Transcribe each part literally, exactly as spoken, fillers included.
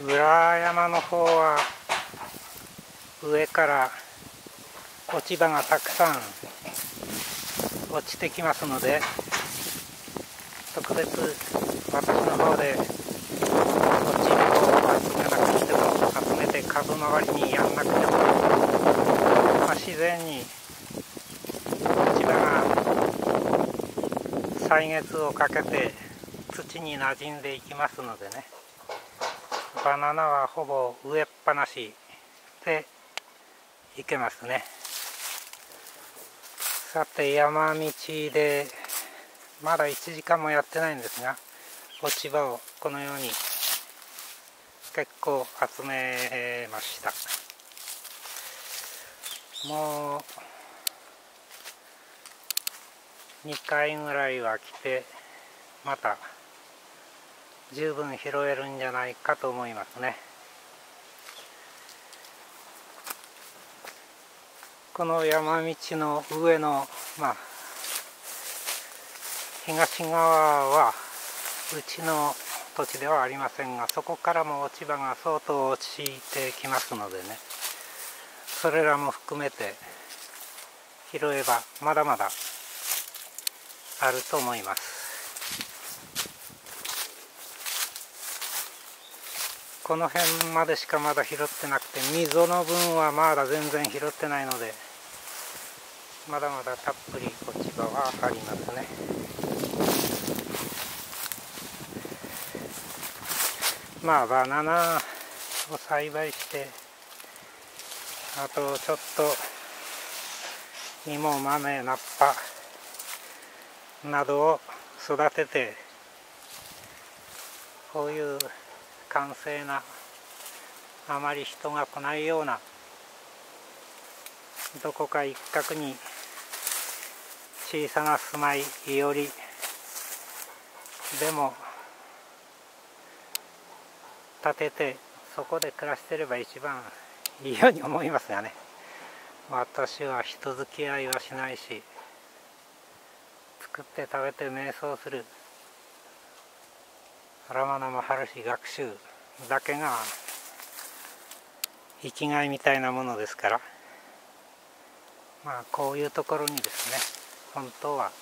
裏山の方は上から落ち葉がたくさん落ちてきますので、特別私の方で落ち葉を集めなくても、集めて株周りにやんなくても、まあ、自然に落ち葉が歳月をかけて土に馴染んでいきますのでね、バナナはほぼ植えっぱなしでいけますね。さて、山道でまだいちじかんもやってないんですが、落ち葉をこのように結構集めました。もうにかいぐらいは来て、また十分拾えるんじゃないかと思いますね。この山道の上の、まあ、東側はうちの土地ではありませんが、そこからも落ち葉が相当落ちてきますのでね、それらも含めて拾えばまだまだあると思います。この辺までしかまだ拾ってなくて、溝の分はまだ全然拾ってないので、まだまだたっぷり落ち葉はありますね。まあバナナを栽培して、あとちょっと芋、豆、ナッパなどを育てて、こういう閑静な、あまり人が来ないようなどこか一角に小さな住まい、いよりでも建てて、そこで暮らしてれば一番いいように思いますがね。私は人付き合いはしないし、作って食べて瞑想する、ラマナマハルシ学習だけが生きがいみたいなものですから、まあこういうところにですね、本当は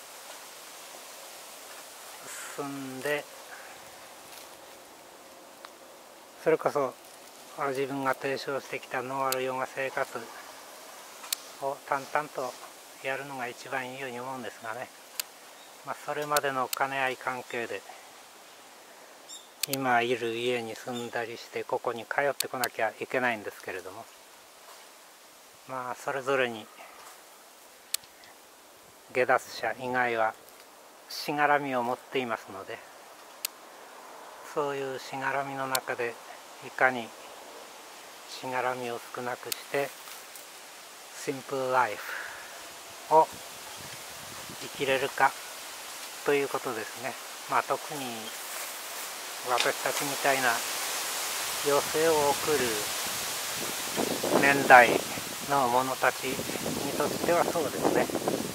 住んで、それこそ自分が提唱してきたノーアルヨガ生活を淡々とやるのが一番いいように思うんですがね、まあ、それまでの兼ね合い関係で今いる家に住んだりして、ここに通ってこなきゃいけないんですけれども、まあそれぞれに下脱者以外はしがらみを持っていますので、そういうしがらみの中でいかにしがらみを少なくしてシンプルライフを生きれるかということですね。まあ特に私たちみたいな余生を送る年代の者たちにとってはそうですね。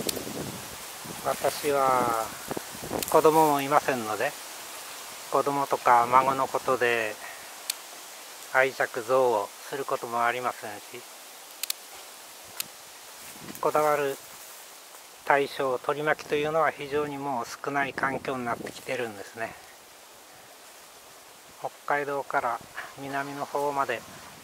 私は子供もいませんので、子供とか孫のことで愛着憎悪することもありませんし、こだわる対象、取り巻きというのは非常にもう少ない環境になってきてるんですね。北海道から南の方まで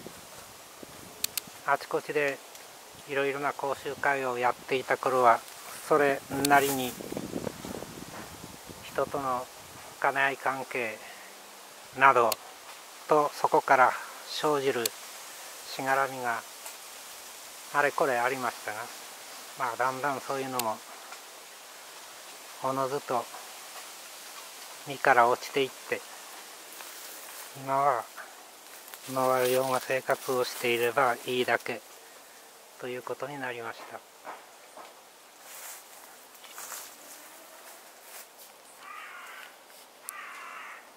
あちこちでいろいろな講習会をやっていた頃は、それなりに人との兼ね合い関係などと、そこから生じるしがらみがあれこれありましたが、まあだんだんそういうのもおのずと身から落ちていって、今はノーアルヨガ生活をしていればいいだけということになりました。